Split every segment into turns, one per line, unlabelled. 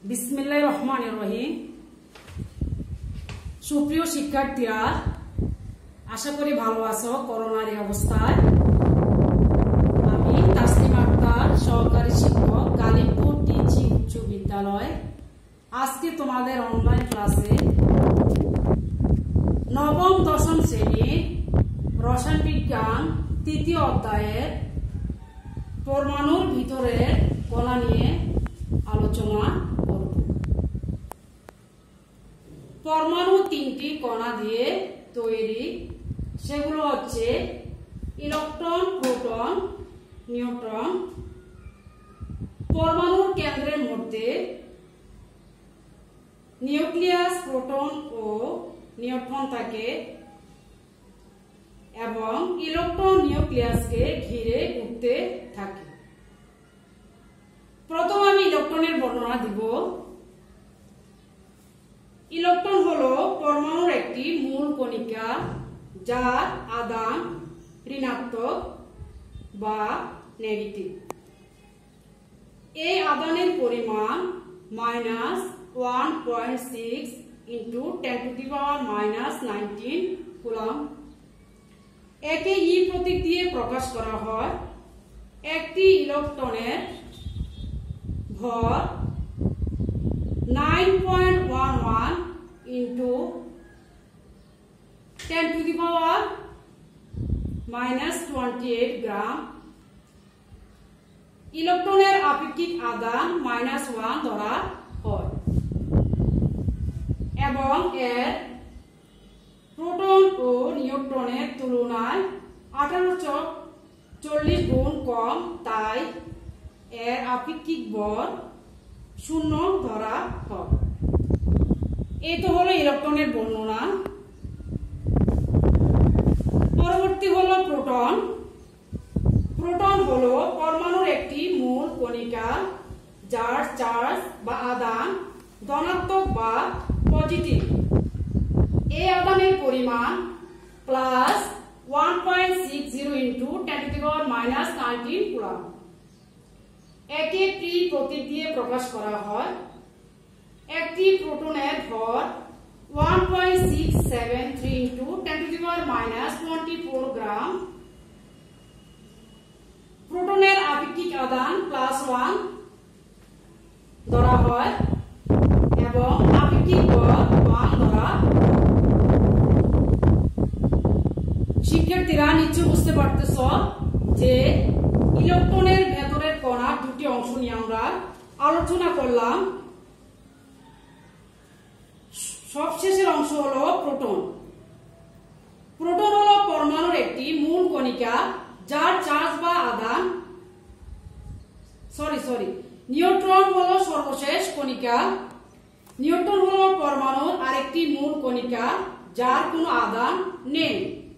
বিসমিল্লাহির রহমানির রহিম। সুপ্রিয় শিক্ষার্থীরা, আশা করি ভালো আছো করোনার এই অবস্থায়। আমি তাসলিমা আক্তার, সহকারী শিক্ষক, কালিমপুর টিচিং উচ্চ বিদ্যালয়। আজকে তোমাদের অনলাইন ক্লাসে নবম দশম শ্রেণীর রসায়ন বিজ্ঞান তৃতীয় অধ্যায়ের পরমাণুর ভিতরের কণা নিয়ে আলোচনা করব। পরমাণু তিনটি কণা দিয়ে তৈরি, সেগুলো হচ্ছে ইলেকট্রন, প্রোটন, নিউট্রন। পরমাণুর কেন্দ্রের মধ্যে নিউক্লিয়াস, প্রোটন ও নিউট্রন থাকে এবং ইলেকট্রন নিউক্লিয়াসকে ঘিরে ঘুরতে থাকে। প্রথম আমি ইলেকট্রনের বর্ণনা দিব। ইলেকট্রন হলো পরমাণুর একটি মূল কণিকা, যার আধান ঋণাত্মক বা নেগেটিভ। এই আধানের পরিমাণ -1.6 × 10⁻⁻19 কুলম্ব। একে ই প্রতীক দিয়ে প্রকাশ করা হয়। একটি ইলেকট্রনের ভর 9.11 × 10⁻⁻28 গ্রাম। ইলেকট্রনের আপেক্ষিক আধান -1 ধরা হয় এবং এর প্রোটন ও নিউট্রনের তুলনায় 1840 গুণ কম, তাই এর আপেক্ষিক ভর 0 ধরা হয়। এই তো হলো ইলেকট্রনের বর্ণনা। পরবর্তী হলো প্রোটন। প্রোটন হলো পরমাণুর একটি মূল কণিকা, যার চার্জ বা আধান ধনাত্মক বা পজিটিভ। এই আধানের পরিমাণ +1.60 × 10⁻⁻19 কুলম্ব। একে পি প্রতীক দিয়ে প্রকাশ করা হয়। একটি প্রোটনের ভর 1.673 × 10⁻⁻24 গ্রাম। প্রোটনের আপেক্ষিক আধান +1 ধরা হয় এবং আপেক্ষিক ভর 1 ধরা। শিক্ষার্থীরা নিশ্চয় বুঝতে পারতেছ যে ইলেকট্রনের ভেতরের কণার দুটি অংশ নিয়ে আমরা আলোচনা করলাম। সবশেষের অংশ হলো প্রোটন। প্রোটন হলো পরমাণুর একটি মূল কণিকা, যার চার্জ বা আধান নিউট্রন হলো সর্বশেষ কণিকা। নিউট্রন হলো পরমাণুর আরেকটি মূল কণিকা, যার কোনো আধান নেই।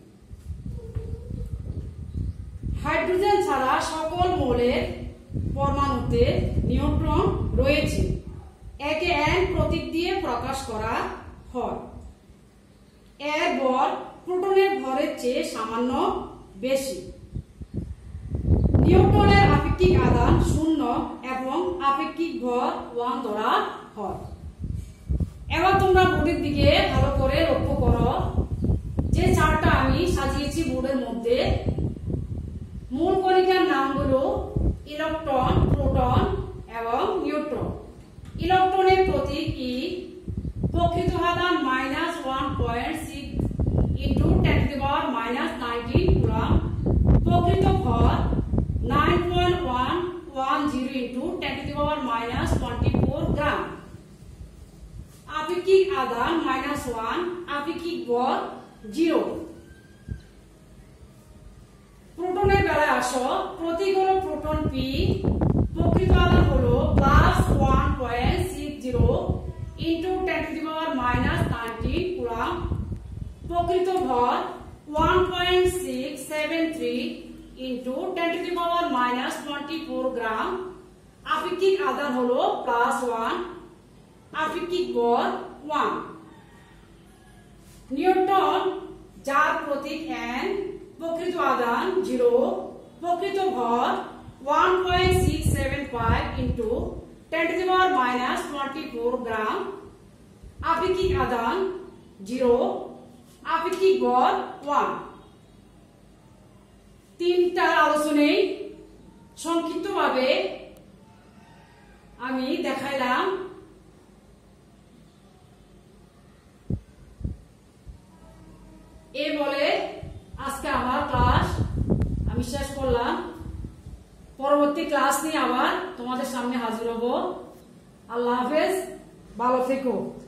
হাইড্রোজেন ছাড়া সকল মৌলের পরমাণুতে নিউট্রন রয়েছে। একে N প্রতীক দিয়ে প্রকাশ করা হয়। এর ভর প্রোটনের ভরের চেয়ে সামান্য বেশি। নিউট্রনের আপেক্ষিক আধান 0 এবং আপেক্ষিক ভর 1 ধরা হয়। এবার তোমরা বোর্ডের দিকে ভালো করে লক্ষ্য করো। যে চারটা আমি সাজিয়েছি বোর্ডের মধ্যে, মূল কণিকার নামগুলো ইলেকট্রন, প্রোটন এবং নিউট্রন। ইলেকট্রনের প্রতীক ই, প্রকৃত আধান -1.6 × 10⁻⁻19 কুলম্ব। প্রকৃত ভর 9.110 × 10⁻⁻24 গ্রাম। আপেক্ষিক আধান -1, আপেক্ষিক ভর 0। প্রোটনের বেলায় আসো। প্রতীক হলো প্রোটন পি। প্রকৃত আধান হলো +1.60 × 10⁻⁻19 কুলম্ব। প্রকৃত ভর 1.673 × 10⁻⁻24 গ্রাম। আপেক্ষিক আধান হলো +1, আপেক্ষিক ভর 1। নিউট্রন, যার প্রতীক N, প্রকৃত আধান 0, প্রকৃত ভর 1.675 × 10 to the power minus 24 গ্রাম, আপেক্ষিক আধান 0, আপেক্ষিক ভর 1। তিনটা আলোচনায় সংক্ষিপ্তভাবে আমি দেখাইলাম। এই বলে আজকে আমার ক্লাস আমি শেষ করলাম। পরবর্তী ক্লাস নিয়ে আবার তোমাদের সামনে হাজির হব। আল্লাহ হাফেজ, ভালো থেকো।